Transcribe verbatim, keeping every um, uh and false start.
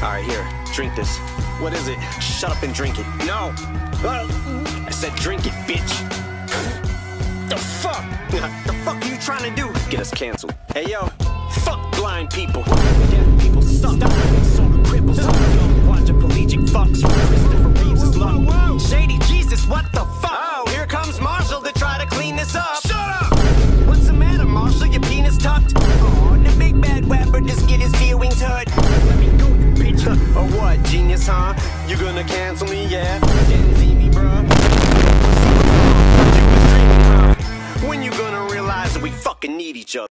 Alright, here, drink this. What is it? Shut up and drink it. No! I said drink it, bitch! The fuck? The fuck are you trying to do? Get us canceled. Hey yo, fuck blind people. Deaf people suck. Sort of cripples. Quadriplegic fucks. Christopher Reeves is luck. Shady Jesus, what the fuck? Oh, here comes Marshall to try to clean this up. Shut up! What's the matter, Marshall? Your penis tucked? Oh, the big bad rapper just get his feelings hurt. Let me go, you bitch. Or what, genius, huh? You gonna cancel me, yeah? Genzmibrad. When you gonna realize that we fucking need each other?